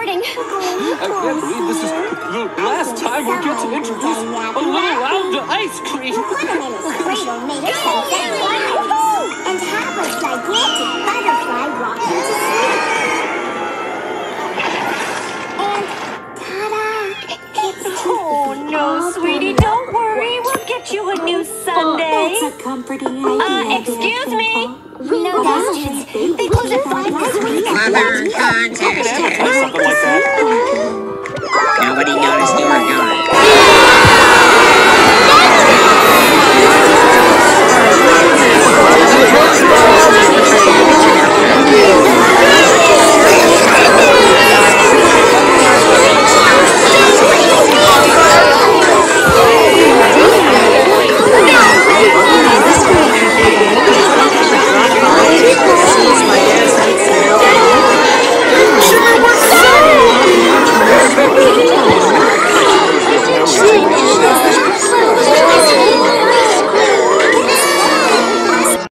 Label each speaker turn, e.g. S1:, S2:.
S1: exciting.
S2: I can't believe this is the last time we get to introduce a little round ice cream.
S3: Cradle made of and have a gigantic butterfly rock into sleep. And ta-da!
S4: Oh, no, sweetie, don't worry. We'll get you a new sundae.
S3: That's a comforting idea.
S4: Excuse me.
S3: No, that's just they close at 5 this week.
S5: Mother contest.